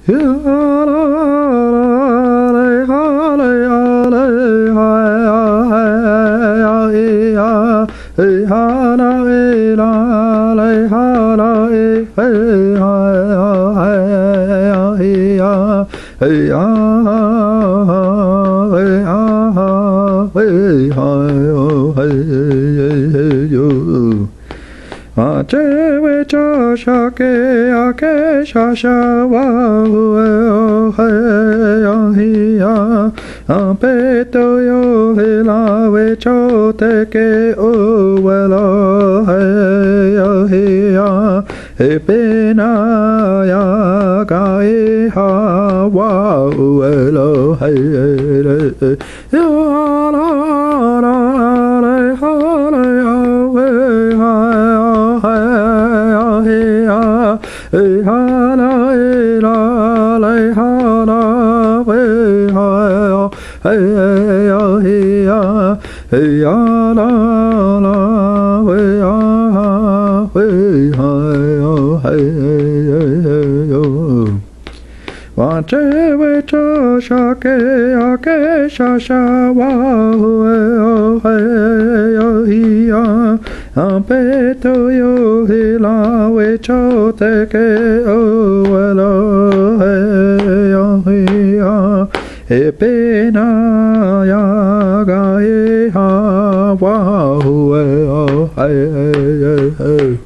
Chewe cha shake ake shasha wa he ya hi ya peto yo he la we cho te ke o we la he ya hi ya he pe na ya ka e ha wa we la he ya la la la ha la ya we ha hey ha la la la ha la hey ha hey ya hey ya hey ya la la hey ya hey ha hey yo wa che we cha sha ke ake sha sha wa hey ya hi ya pe to yo hi la we cho te ke o we la he ya hi ya he pe na ya ga he ha wa hu e o he